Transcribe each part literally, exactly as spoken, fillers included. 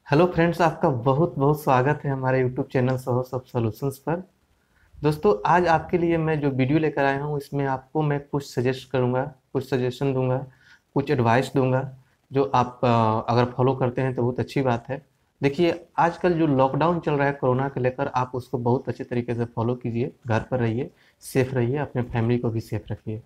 Hello friends, आपका बहुत बहुत स्वागत है हमारे यूट्यूब चैनल सहो सब सॉल्यूशंस पर। दोस्तों, आज आपके लिए मैं जो वीडियो लेकर आया हूँ इसमें आपको मैं कुछ सजेस्ट करूँगा, कुछ सजेशन दूंगा, कुछ एडवाइस दूंगा जो आप अ, अगर फॉलो करते हैं तो बहुत अच्छी बात है। देखिए, आजकल जो लॉकडाउन चल रहा है कोरोना को लेकर, आप उसको बहुत अच्छे तरीके से फॉलो कीजिए। घर पर रहिए, सेफ रहिए, अपने फैमिली को भी सेफ रखिए।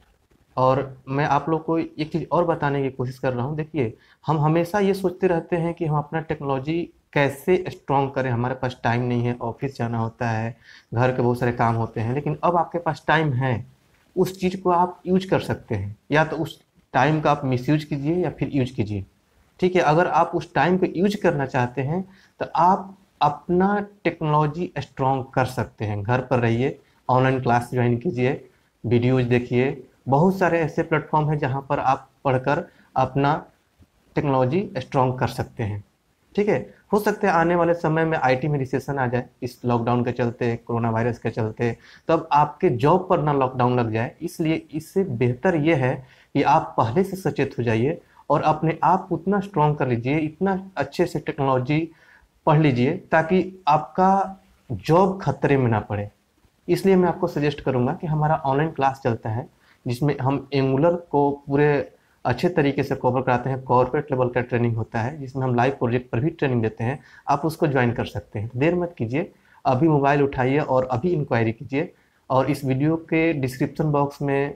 और मैं आप लोग को एक चीज़ और बताने की कोशिश कर रहा हूँ। देखिए, हम हमेशा ये सोचते रहते हैं कि हम अपना टेक्नोलॉजी कैसे स्ट्रॉन्ग करें। हमारे पास टाइम नहीं है, ऑफिस जाना होता है, घर के बहुत सारे काम होते हैं, लेकिन अब आपके पास टाइम है। उस चीज़ को आप यूज कर सकते हैं, या तो उस टाइम का आप मिसयूज कीजिए या फिर यूज कीजिए। ठीक है, अगर आप उस टाइम को यूज करना चाहते हैं तो आप अपना टेक्नोलॉजी स्ट्रॉन्ग कर सकते हैं। घर पर रहिए, ऑनलाइन क्लास ज्वाइन कीजिए, वीडियोज देखिए। बहुत सारे ऐसे प्लेटफॉर्म हैं जहाँ पर आप पढ़कर अपना टेक्नोलॉजी स्ट्रॉन्ग कर सकते हैं। ठीक है, हो सकता है आने वाले समय में आईटी में रिसेशन आ जाए, इस लॉकडाउन के चलते, कोरोना वायरस के चलते, तब आपके जॉब पर ना लॉकडाउन लग जाए। इसलिए इससे बेहतर ये है कि आप पहले से सचेत हो जाइए और अपने आप को उतना स्ट्रॉन्ग कर लीजिए, इतना अच्छे से टेक्नोलॉजी पढ़ लीजिए ताकि आपका जॉब खतरे में ना पड़े। इसलिए मैं आपको सजेस्ट करूंगा कि हमारा ऑनलाइन क्लास चलता है जिसमें हम एंगुलर को पूरे अच्छे तरीके से कवर कराते हैं। कॉर्पोरेट लेवल का ट्रेनिंग होता है जिसमें हम लाइव प्रोजेक्ट पर भी ट्रेनिंग देते हैं। आप उसको ज्वाइन कर सकते हैं। देर मत कीजिए, अभी मोबाइल उठाइए और अभी इंक्वायरी कीजिए। और इस वीडियो के डिस्क्रिप्शन बॉक्स में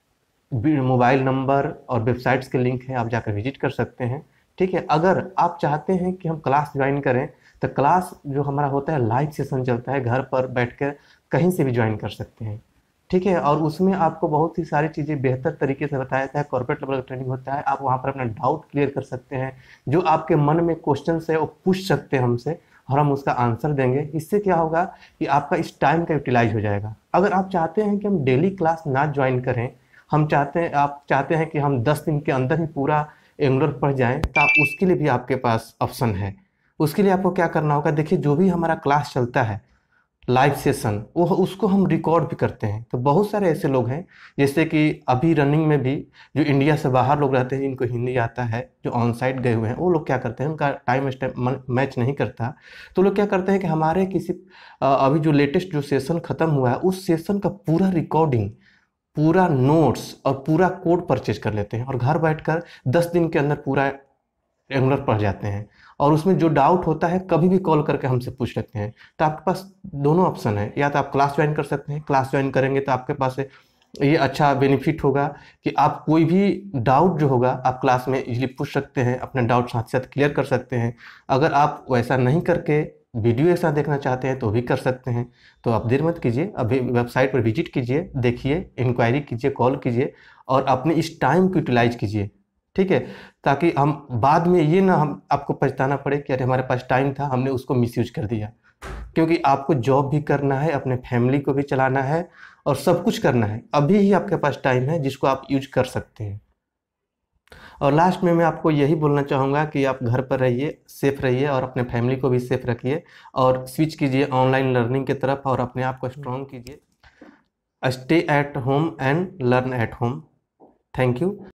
मोबाइल नंबर और वेबसाइट्स के लिंक है, आप जाकर विजिट कर सकते हैं। ठीक है, अगर आप चाहते हैं कि हम क्लास ज्वाइन करें तो क्लास जो हमारा होता है लाइव सेशन चलता है, घर पर बैठकर कहीं से भी ज्वाइन कर सकते हैं। ठीक है, और उसमें आपको बहुत ही सारी चीज़ें बेहतर तरीके से बताया जाता है। कॉर्पोरेट लेवल का ट्रेनिंग होता है, आप वहाँ पर अपना डाउट क्लियर कर सकते हैं। जो आपके मन में क्वेश्चन है वो पूछ सकते हैं हमसे और हम उसका आंसर देंगे। इससे क्या होगा कि आपका इस टाइम का यूटिलाइज हो जाएगा। अगर आप चाहते हैं कि हम डेली क्लास ना ज्वाइन करें, हम चाहते हैं आप चाहते हैं कि हम दस दिन के अंदर ही पूरा एंगुलर पढ़ जाएं, तो आप उसके लिए भी आपके पास ऑप्शन है। उसके लिए आपको क्या करना होगा, देखिए, जो भी हमारा क्लास चलता है लाइव सेशन, वो उसको हम रिकॉर्ड भी करते हैं। तो बहुत सारे ऐसे लोग हैं, जैसे कि अभी रनिंग में भी जो इंडिया से बाहर लोग रहते हैं जिनको हिंदी आता है, जो ऑन साइट गए हुए हैं, वो लोग क्या करते हैं, उनका टाइम स्टेप मैच नहीं करता। तो लोग क्या करते हैं कि हमारे किसी अ, अभी जो लेटेस्ट जो सेशन खत्म हुआ है उस सेशन का पूरा रिकॉर्डिंग, पूरा नोट्स और पूरा कोड परचेज कर लेते हैं और घर बैठकर दस दिन के अंदर पूरा रेगुलर पढ़ जाते हैं। और उसमें जो डाउट होता है कभी भी कॉल करके हमसे पूछ लेते हैं। तो आपके पास दोनों ऑप्शन है, या तो आप क्लास ज्वाइन कर सकते हैं। क्लास ज्वाइन करेंगे तो आपके पास ये अच्छा बेनिफिट होगा कि आप कोई भी डाउट जो होगा आप क्लास में इजीली पूछ सकते हैं, अपने डाउट साथ साथ क्लियर कर सकते हैं। अगर आप वैसा नहीं करके वीडियो एक साथ देखना चाहते हैं तो भी कर सकते हैं। तो आप देर मत कीजिए, अभी वेबसाइट पर विजिट कीजिए, देखिए, इंक्वायरी कीजिए, कॉल कीजिए और अपने इस टाइम को यूटिलाइज कीजिए। ठीक है, ताकि हम बाद में ये ना हम आपको पछताना पड़े कि अरे हमारे पास टाइम था, हमने उसको मिसयूज कर दिया। क्योंकि आपको जॉब भी करना है, अपने फैमिली को भी चलाना है और सब कुछ करना है। अभी ही आपके पास टाइम है जिसको आप यूज कर सकते हैं। और लास्ट में मैं आपको यही बोलना चाहूँगा कि आप घर पर रहिए, सेफ रहिए और अपने फैमिली को भी सेफ रखिए और स्विच कीजिए ऑनलाइन लर्निंग की तरफ और अपने आप को स्ट्रॉन्ग कीजिए। Stay at home and learn at home. Thank you.